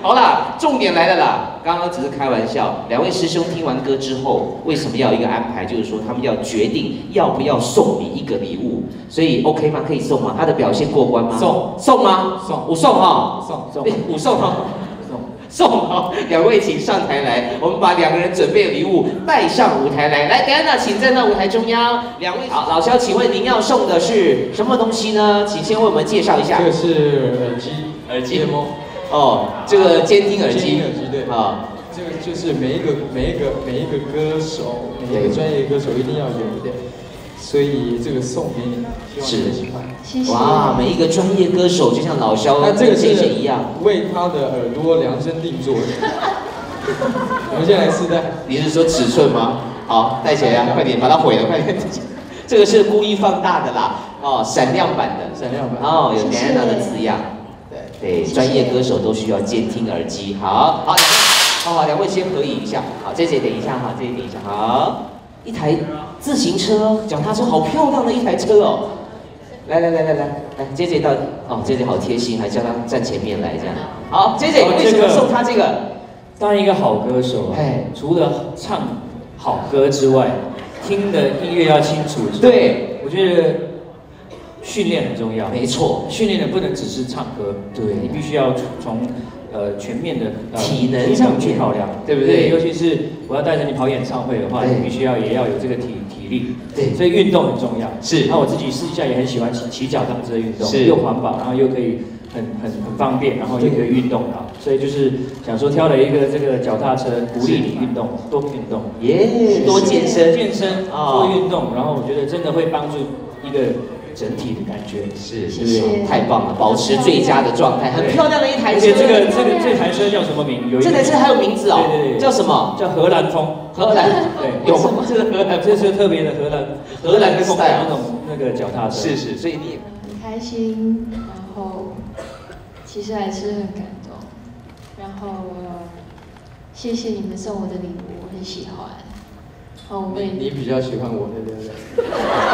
好啦，重点来了啦！刚刚只是开玩笑，两位师兄听完歌之后，为什么要有一个安排？就是说他们要决定要不要送你一个礼物，所以 OK 吗？可以送吗？他的表现过关吗？送吗？我送哈，我送哈。 送好，两位请上台来，我们把两个人准备的礼物带上舞台来。来，戴安娜，请站到舞台中央。两位好，老肖，请问您要送的是什么东西呢？请先为我们介绍一下。 这个是耳机哦，这个监听耳机。 监听耳机对。啊，这个就是每一个歌手，每一个专业歌手一定要有的。 所以这个送给你，希望你喜欢。 谢谢。 哇，每一个专业歌手就像老肖跟姐姐一样， 为他的耳朵量身定做的。我们先来试戴。 你是说尺寸吗？好，戴起来呀，快点把它毁了，快点。这个是故意放大的啦，哦，闪亮版的， 闪亮版。 哦，有 Diana 的字样。对，专业歌手都需要监听耳机。好，好，两位先合影一下。好，姐姐等一下哈，姐姐等一下。好。 一台自行车、脚踏车，好漂亮的一台车哦！来，姐姐到哦，姐姐好贴心，还叫她站前面来这样。好，姐姐为什么送她这个？ 当一个好歌手啊，除了唱好歌之外，听的音乐要清楚。对，我觉得训练很重要。没错，训练的不能只是唱歌，对你必须要从全面的体能上去考量，对不对？尤其是我要带着你跑演唱会的话，你必须也要有这个体力。对，所以运动很重要。是，那我自己私底下也很喜欢骑脚踏车运动，又环保，然后又可以很方便，然后又可以运动到。所以就是想说挑了一个这个脚踏车，鼓励你运动，多运动，多健身，多运动，然后我觉得真的会帮助一个。 整体的感觉是不是太棒了？保持最佳的状态，很漂亮的一台车。这台车叫什么名？这台车还有名字哦，对，叫什么？叫荷兰风。荷兰对，有吗？这是荷兰，这是特别的荷兰风的那个脚踏车。是，所以你很开心，然后其实还是很感动，然后谢谢你们送我的礼物，我很喜欢。哦， 你比较喜欢我的，对不对？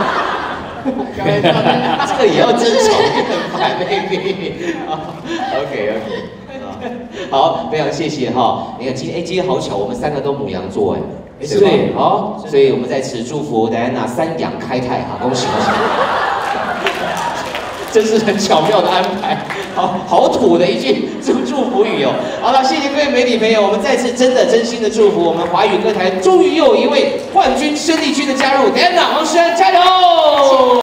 这个也要争宠，很烦baby。OK， 好，非常谢谢哈。你看今天好巧，我们三个都牡羊座哎，对，好，所以我们在此祝福戴安娜3羊开泰哈，恭喜恭喜！真是很巧妙的安排，好土的一句祝福语哦。好了，谢谢各位媒体朋友，我们再次真心的祝福我们华语歌坛终于又有一位冠军生力军的加入，戴安娜、王诗安加油！